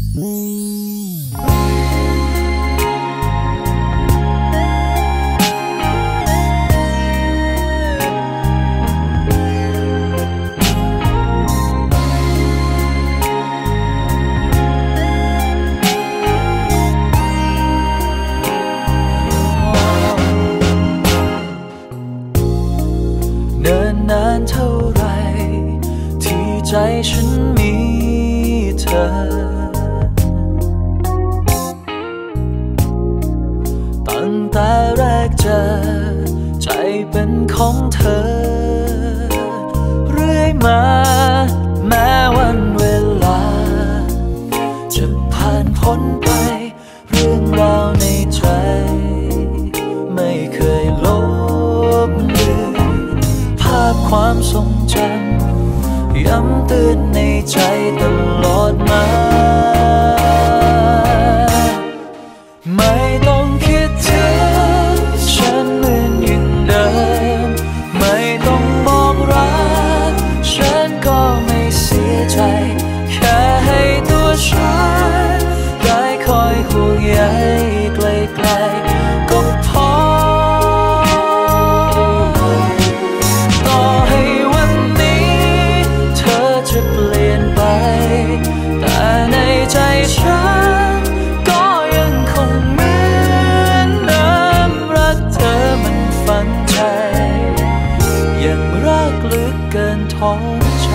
เนิ่นนานเท่าไรที่ใจฉันมีเธอตั้งแต่แรกเจอใจเป็นของเธอเรื่อยมาแม้วันเวลาจะผ่านพ้นไปเรื่องราวในใจไม่เคยลบเลือนภาพความทรงจำย้ำเตือนในใจตลอดมาไม่ต้องคิดถึงฉันเหมือนอย่างเดิมไม่ต้องบอกรักฉันก็ไม่เสียใจแค่ให้ตัวฉันได้คอยห่วงใยไกลๆก็พอต่อให้วันนี้เธอจะเปลี่ยนไปแต่ในใจฉันก็ยังคงเหมือนเดิมรักเธอมันฝังใจยังรักลึกเกินท้องใจ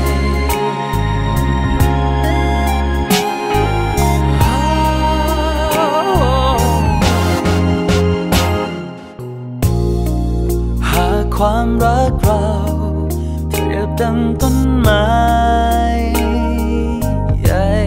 หากความรักเราเปรียบดังต้นไม้ใหญ่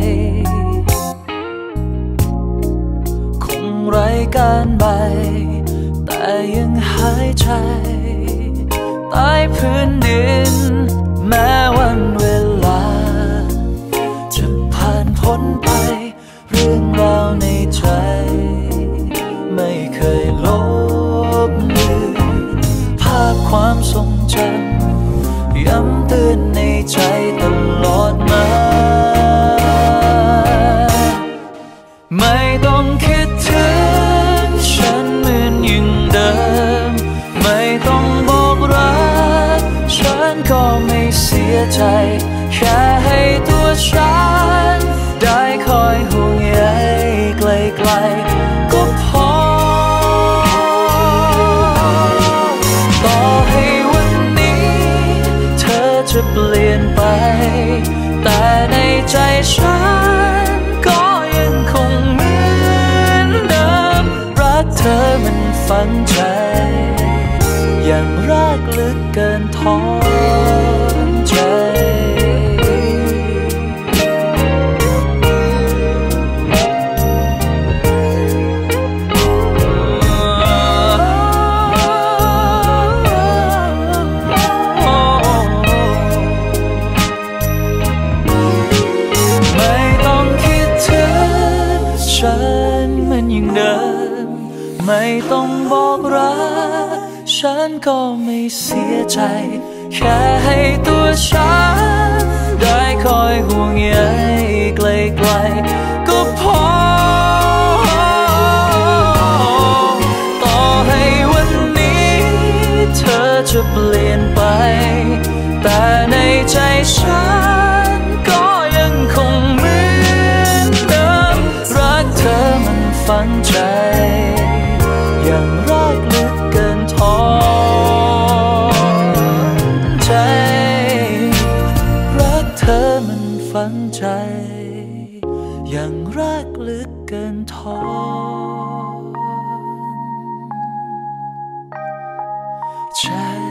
คงไร้การใบแต่ยังหายใจใต้พื้นดินแม้วันเวลาจะผ่านพ้นไปเรื่องราวในใจไม่เคยลบเลือนภาพความทรงจำย้ำเตือนในใจตลอดมาไม่ต้องคิดถึงฉันเหมือนอย่างเดิมไม่ต้องบอกรักฉันก็ไม่เสียใจแค่ให้ตัวฉันได้คอยห่วงใยไกลๆก็พอต่อให้วันนี้เธอจะเปลี่ยนไปแต่ในใจฉันก็ยังคงเหมือนเดิมรักเธอมันฝังใจยังรักลึกเกินท้องใจไม่ต้องคิดถึงฉันเหมือนอย่างเดิมไม่ต้องบอกรักฉันก็ไม่เสียใจแค่ให้ตัวฉันได้คอยห่วงใยไกลๆก็พอต่อให้วันนี้เธอจะเปลี่ยนไปแต่ในใจฉันก็ยังคงเหมือนเดิมรักเธอมันฝังใจยังรักลึกเกินท้องใจรักเธอมันฝังใจยังรักลึกเกินท้องใจ